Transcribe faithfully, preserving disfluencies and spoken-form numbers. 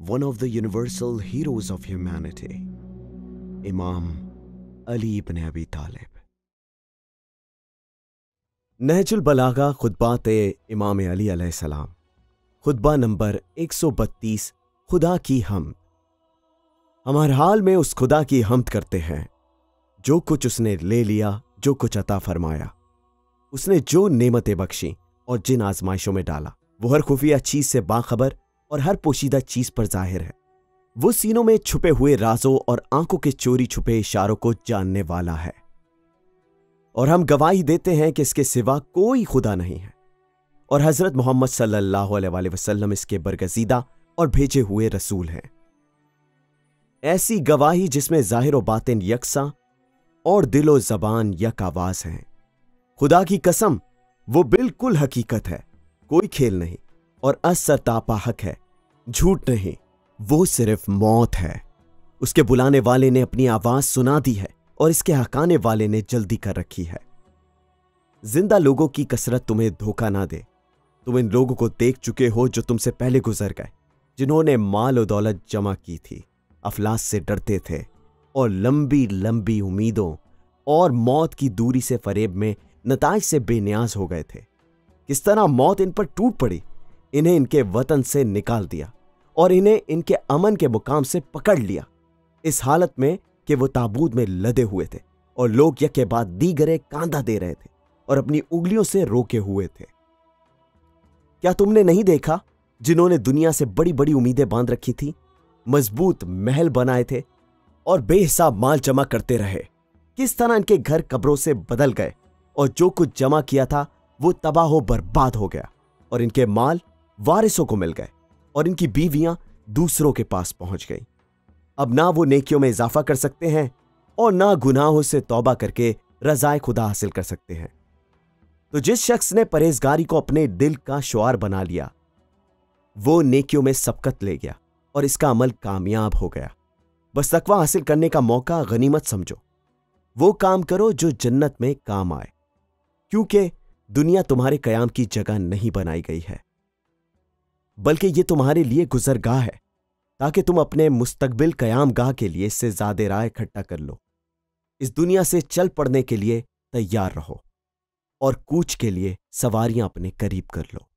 one of the universal heroes of humanity, Imam Ali ibn Abi Talib. Nahjul बलागा खुतबात इमाम अली अलैहिस्सलाम, खुतबा number एक सौ बत्तीस। खुदा की हम्द। हम हर हाल में उस खुदा की हम्द करते हैं जो कुछ उसने ले लिया, जो कुछ अता फरमाया, उसने जो नेमतें बख्शी और जिन आजमाइशों में डाला। वो हर खुफिया चीज से बाखबर और हर पोशीदा चीज पर जाहिर है। वो सीनों में छुपे हुए राजों और आंखों के चोरी छुपे इशारों को जानने वाला है। और हम गवाही देते हैं कि इसके सिवा कोई खुदा नहीं है और हजरत मोहम्मद सल्लल्लाहु अलैहि वसल्लम इसके बरगजीदा और भेजे हुए रसूल हैं। ऐसी गवाही जिसमें जाहिर व बातिन यकसा और दिलो जबान यक आवाज हैं। खुदा की कसम, वो बिल्कुल हकीकत है, कोई खेल नहीं, और असरतापा हक है, झूठ नहीं, वो सिर्फ मौत है। उसके बुलाने वाले ने अपनी आवाज सुना दी है और इसके हकाने वाले ने जल्दी कर रखी है। जिंदा लोगों की कसरत तुम्हें धोखा ना दे। तुम इन लोगों को देख चुके हो जो तुमसे पहले गुजर गए, जिन्होंने माल और दौलत जमा की थी, अफलास से डरते थे और लंबी लंबी उम्मीदों और मौत की दूरी से फरेब में नताइज से बेनियाज हो गए थे। किस तरह मौत इन पर टूट पड़ी, इन्हें इनके वतन से निकाल दिया और इन्हें इनके अमन के मुकाम से पकड़ लिया, इस हालत में कि वो ताबूत में लदे हुए थे और लोग यके बाद दीगरे कांधा दे रहे थे और अपनी उंगलियों से रोके हुए थे। क्या तुमने नहीं देखा जिन्होंने दुनिया से बड़ी बड़ी उम्मीदें बांध रखी थी, मजबूत महल बनाए थे और बेहिसाब माल जमा करते रहे, किस तरह इनके घर कब्रों से बदल गए और जो कुछ जमा किया था वो तबाह हो बर्बाद हो गया और इनके माल वारिसों को मिल गए और इनकी बीवियां दूसरों के पास पहुंच गईं। अब ना वो नेकियों में इजाफा कर सकते हैं और ना गुनाहों से तौबा करके रज़ाए खुदा हासिल कर सकते हैं। तो जिस शख्स ने परहेजगारी को अपने दिल का शुआर बना लिया, वो नेकियों में सबकत ले गया और इसका अमल कामयाब हो गया। बस तकवा हासिल करने का मौका गनीमत समझो। वो काम करो जो जन्नत में काम आए, क्योंकि दुनिया तुम्हारे कयाम की जगह नहीं बनाई गई है, बल्कि ये तुम्हारे लिए गुजरगाह है, ताकि तुम अपने मुस्तकबिल कयाम गाह के लिए इससे ज़्यादा राह इकट्ठा कर लो। इस दुनिया से चल पड़ने के लिए तैयार रहो और कूच के लिए सवारियां अपने करीब कर लो।